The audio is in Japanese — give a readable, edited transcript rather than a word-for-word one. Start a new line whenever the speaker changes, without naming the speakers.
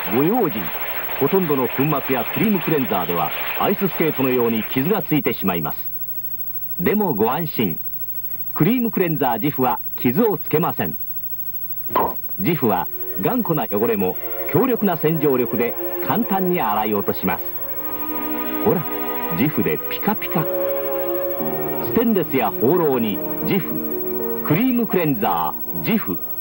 ご用心。ほとんどの粉末やクリームクレンザーではアイススケートのように傷がついてしまいます。でもご安心。クリームクレンザージフは傷をつけません。ジフは頑固な汚れも強力な洗浄力で簡単に洗い落とします。ほら、ジフでピカピカ。ステンレスやホーローにジフ、クリームクレンザージフ。